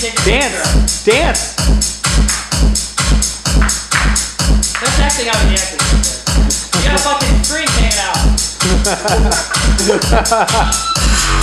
take a Dance! Dance! That's actually how he dances. You got a fucking string hanging out.